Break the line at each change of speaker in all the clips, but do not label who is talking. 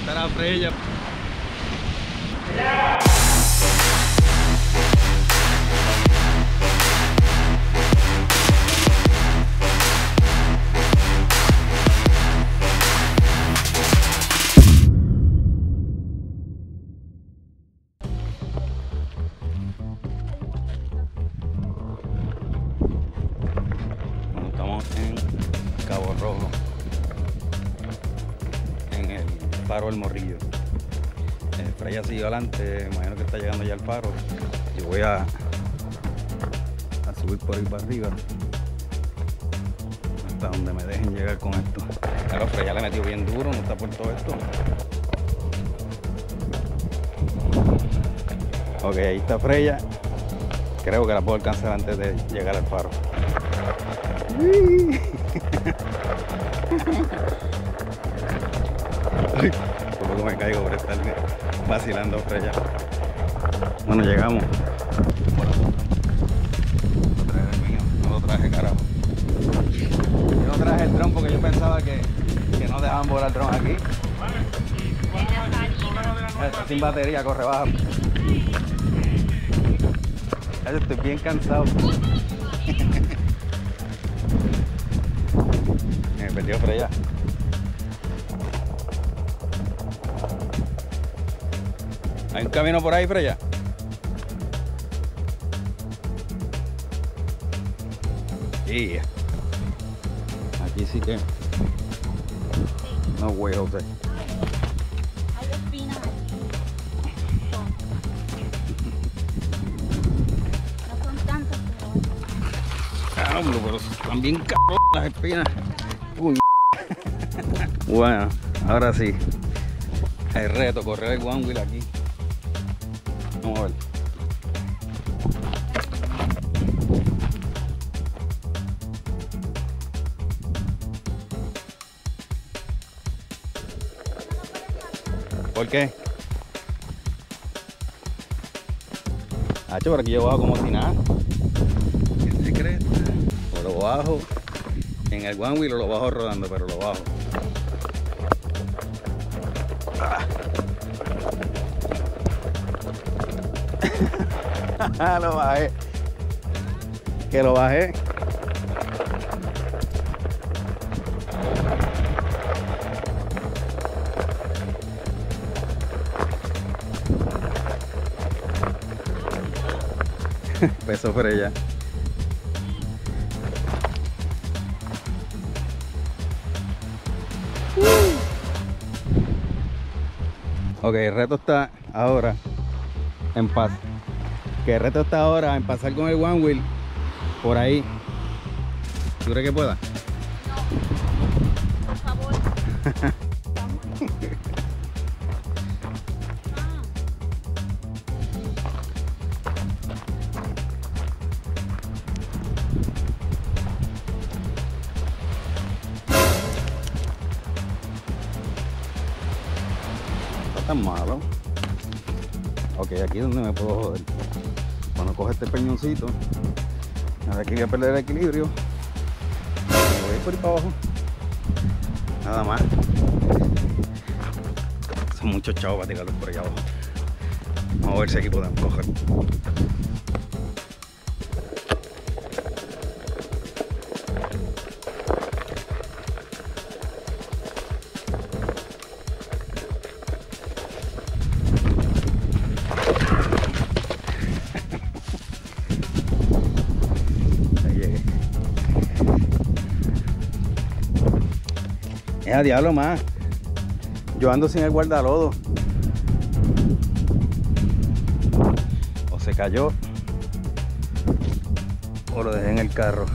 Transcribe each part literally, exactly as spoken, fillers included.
está la Freya. Estamos en Cabo Rojo, en el Faro del Morrillo. Eh, Freya sigue adelante, imagino que está llegando ya al faro. Yo voy a, a subir por ahí para arriba hasta donde me dejen llegar con esto. Claro, Freya le metió bien duro, no está por todo esto. Ok, ahí está Freya. Creo que la puedo alcanzar antes de llegar al faro. Ay, por poco me caigo por estar vacilando Freya. Bueno, llegamos. Bueno, lo traje el mío, no lo traje, carajo. Yo no traje el dron porque yo pensaba que, que no dejaban volar el dron aquí. Está sin batería, corre, baja. Yo estoy bien cansado. Me perdió Freya. ¿Hay un camino por ahí, Freya? Yeah. Aquí sí que no way, José.
Hay espinas aquí. No son tantas, pero...
Ah, hombre, pero están bien cabrón las espinas. Uy. Bueno, ahora sí. El reto, correr el one wheel aquí. Vamos a ver. ¿Por qué? Hacho, por aquí yo bajo como si nada. ¿Qué secreto? O lo bajo en el one wheel o lo bajo rodando, pero lo bajo. Ah. Lo bajé. Que lo bajé. Peso por ella. Ok, el reto está ahora en paz. Que el reto está ahora en pasar con el one wheel por ahí. ¿Tú crees que pueda?
No. Por favor.
No está tan malo. Ok, aquí es donde me puedo joder. Cuando coge este peñoncito, ahora aquí voy a perder el equilibrio. Me voy a ir por ahí para abajo. Nada más. Son muchos chavos para tirarlos por allá abajo. Vamos a ver si aquí podemos coger. Es a diablo más. Yo ando sin el guardalodo. O se cayó o lo dejé en el carro.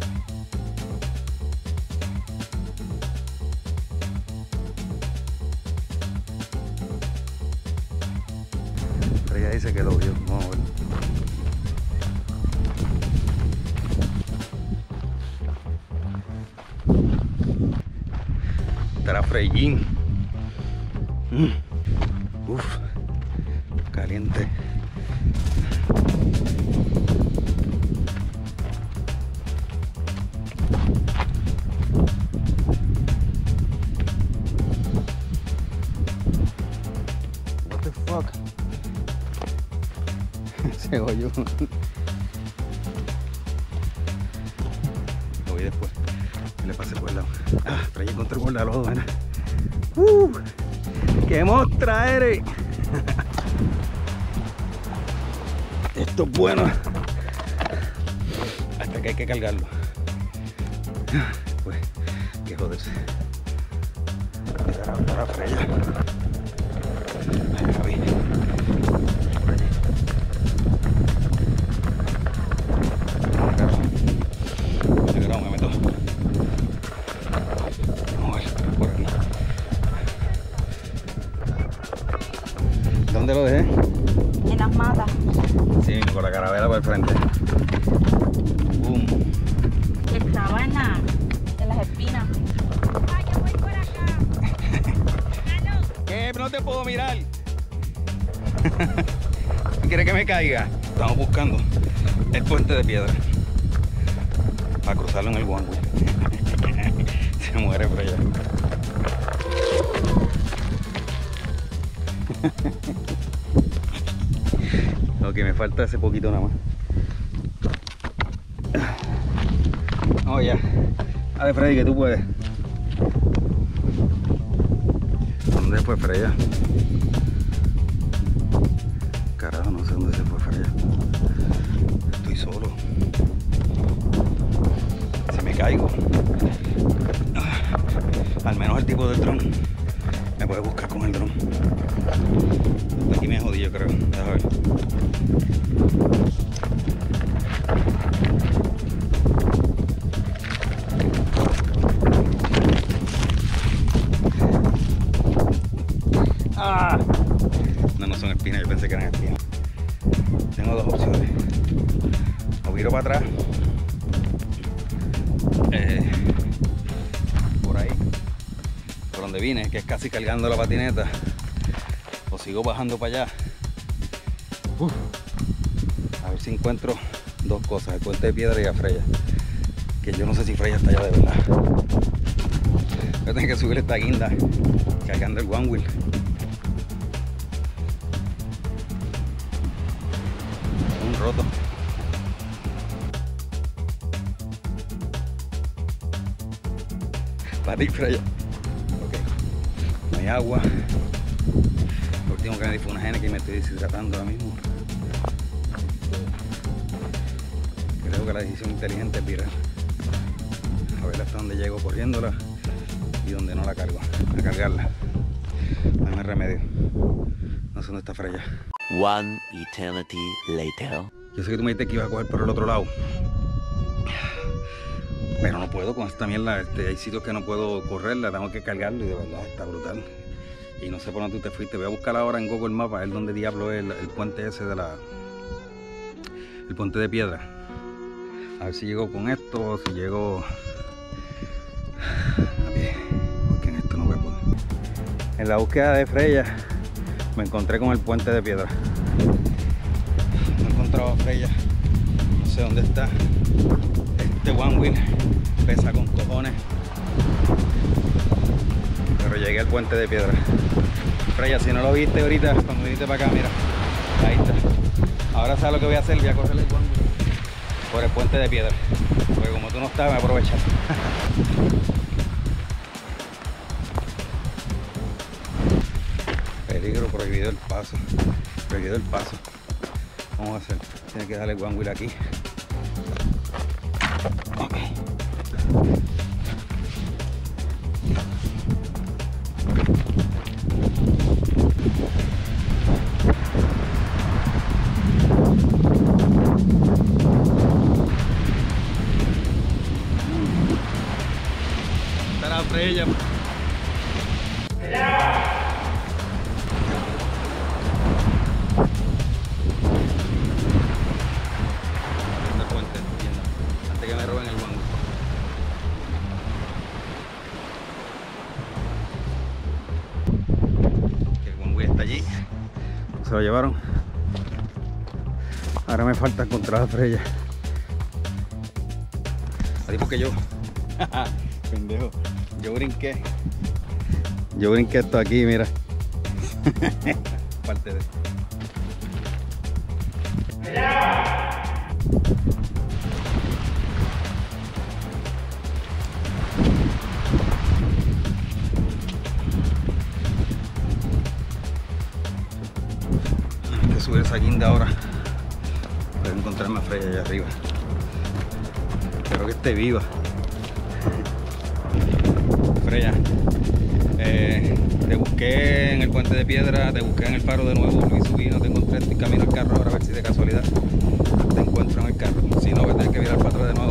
Pero ella dice que lo vio. Vamos a ver. Estará Freyín. Mm. Uf, caliente. fuck? Se oyó. Lo vi después. Y le pasé por el lado. Ah, pero ya encontré por la lodo, mira. Uh, ¡Qué mostra eres! Esto es bueno. Hasta que hay que cargarlo. Pues, que joderse. Para, para Freya. Ay, Javi. Por allí. Mira, no, me meto. Vamos a ver, por aquí. ¿Dónde lo dejé?
En las matas.
Sí, con la carabela por el frente. Boom.
Estaba en, la, en las espinas. Ay, yo voy por acá.
¿Qué? No te puedo mirar. ¿Quieres que me caiga? Estamos buscando el puente de piedra para cruzarlo en el one way. Se muere por allá. Ok, me falta ese poquito nada más. Oh, ya. Dale, Freddy, que tú puedes. ¿Dónde fue Freya? Carajo, no sé dónde se fue Freya. Estoy solo. Si me caigo, al menos el tipo del dron me puede buscar con el dron. Aquí me jodí, yo creo. Déjame ver. ¡Ah! No, no son espinas, yo pensé que eran espinas. Tengo dos opciones. O viro para atrás. Eh, por ahí. Por donde vine, que es casi cargando la patineta. O sigo bajando para allá. Uf. A ver si encuentro dos cosas, el puente de piedra y a Freya. Que yo no sé si Freya está allá de verdad. Voy a tener que subir esta guinda cargando el one wheel. Un roto. Para ti, Freya. Ok. No hay agua. Lo último que me di fue una gene que me estoy deshidratando ahora mismo. Creo que la decisión inteligente es virar. A ver hasta dónde llego corriéndola y donde no la cargo. A cargarla. No hay más remedio. No sé dónde está Freya.
One eternity later.
Yo sé que tú me dijiste que ibas a coger por el otro lado. Pero no puedo con esta mierda. Este, hay sitios que no puedo correrla, tengo que cargarlo y de verdad está brutal. Y no sé por dónde tú te fuiste. Voy a buscar ahora en Google Maps a ver dónde diablo es el, el puente ese de la... El puente de piedra. A ver si llego con esto o si llego a pie. Porque en esto no voy a poder. En la búsqueda de Freya me encontré con el puente de piedra. No he encontrado a Freya. No sé dónde está. Este one wheel pesa con cojones. Pero llegué al puente de piedra. Freya, si no lo viste ahorita, cuando viniste para acá, mira. Ahí está. Ahora sabes lo que voy a hacer, voy a correr el one wheel por el puente de piedra. Porque como tú no estás, me aprovechas. Peligro, prohibido el paso. Prohibido el paso. Vamos a hacer. Tiene que darle el one wheel aquí. Ok. Estará Freya. Antes que me roben el one wheel. El one wheel está allí. Se lo llevaron. Ahora me falta encontrar a Freya. Así porque yo, pendejo, yo brinqué. Yo brinqué esto aquí, mira. parte de él. Hay que subir esa guinda ahora para encontrarme a Freya allá arriba. Espero que esté viva. Freya, eh, te busqué en el puente de piedra, te busqué en el faro de nuevo, volví a subir, no te encontré, estoy camino al carro ahora a ver si de casualidad te encuentro en el carro. Si no, voy a tener que virar para atrás de nuevo